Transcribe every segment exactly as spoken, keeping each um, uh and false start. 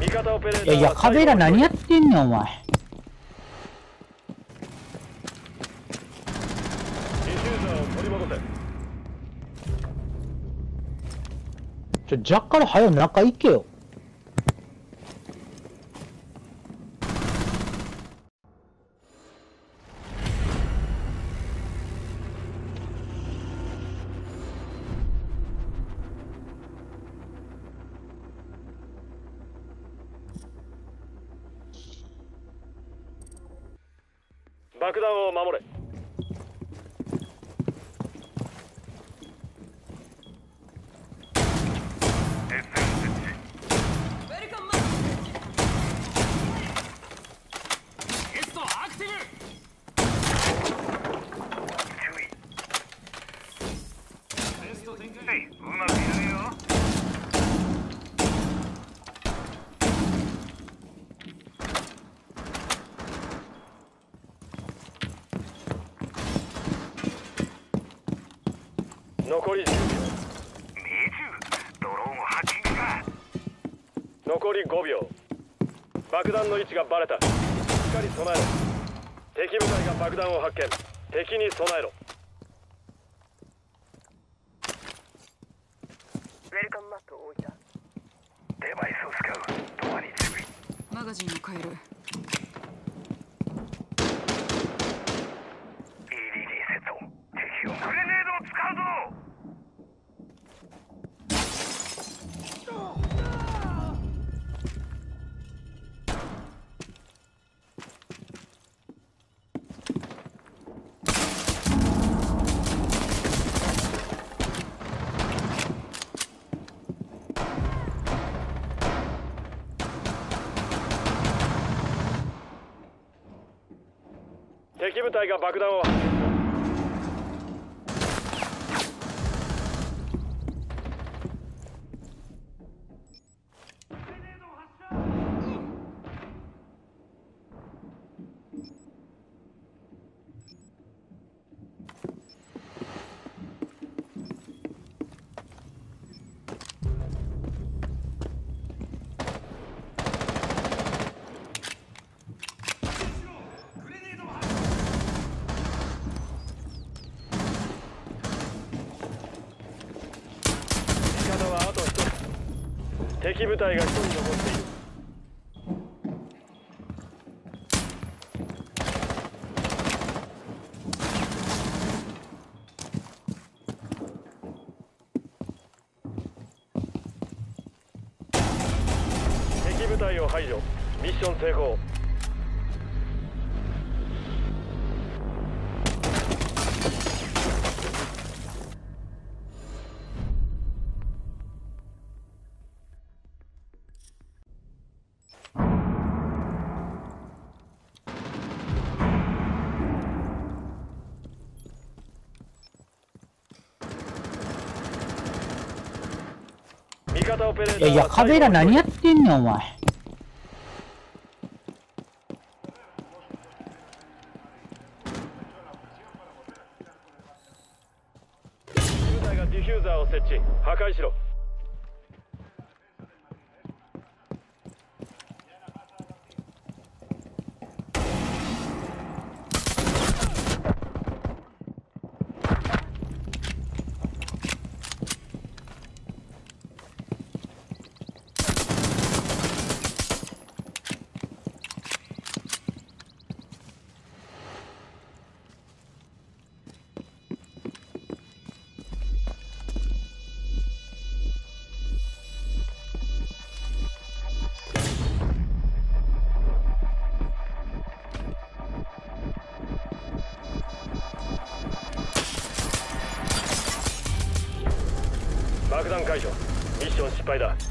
味方オペレーター。 いやいや、カベラ何やってんねんお前。 ディフューザーを取り戻せ。 ちょ、ジャッカル早よ中行けよ。 爆弾を守れ。残りじゅうびょう。 ドローンをハッキングか。 残りごびょう。爆弾の位置がバレた。しっかり備えろ。敵部隊が爆弾を発見。敵に備えろ。 ウェルカムマップを置いた。デバイスを使う。ドアに注意。 マガジンを変える。 イーディーディー セット。敵をグレネードを使うぞ。 敵部隊が爆弾を発見。敵部隊が一人残っている。敵部隊を排除。ミッション成功。 いやいや、カベラ何やってんねんお前。 部隊がディフューザーを設置。破壊しろ。爆弾解除。ミッション失敗だ。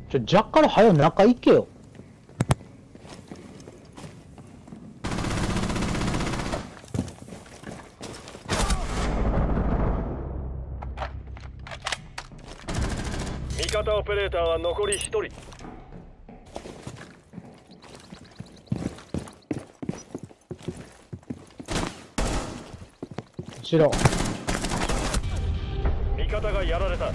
ちょ、ジャッカル早う中行けよ。 味方オペレーターは残りひとり。 後ろ。 味方がやられた。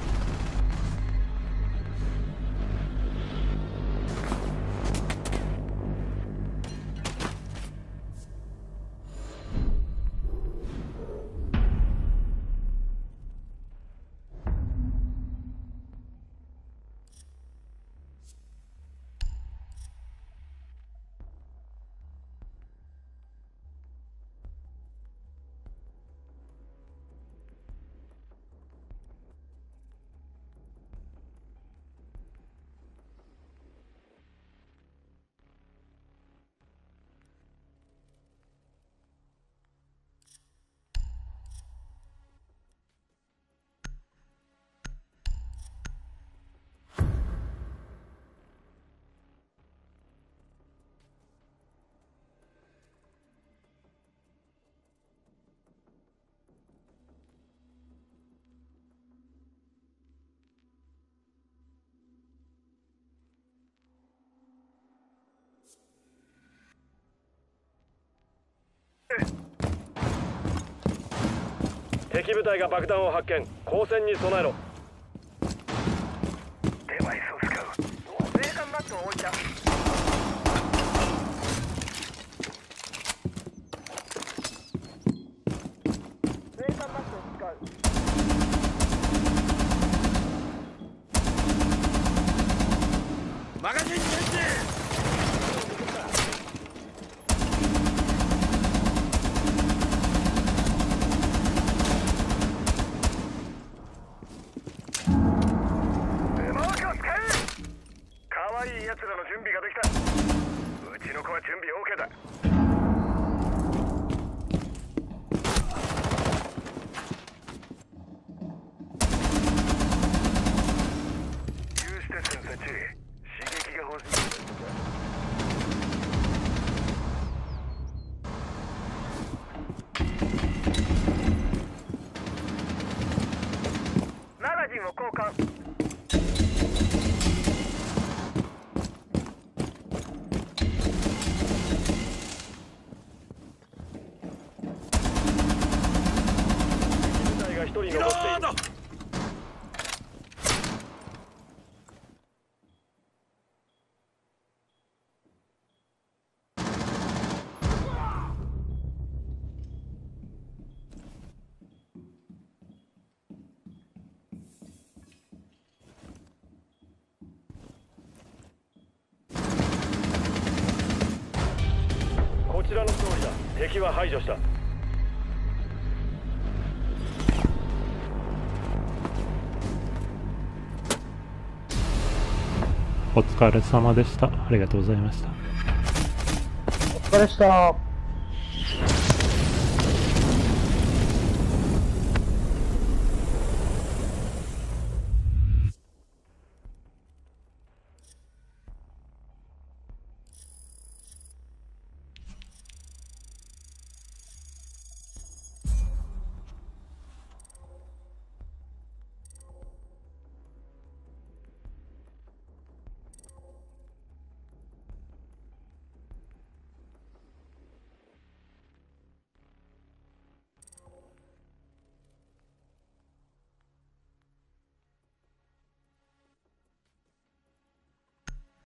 敵部隊が爆弾を発見。光線に備えろ。 デバイスを使う。冷感マットを置いた。冷感マットを使う。 マガジンチェンジ。可愛い奴らの準備ができた。うちの子は準備 OK だ。有刺鉄線設置。刺激が欲しい。マガジンを交換。一人残っている。こちらの勝利だ。敵は排除した。 お疲れ様でした。ありがとうございました。 お疲れした。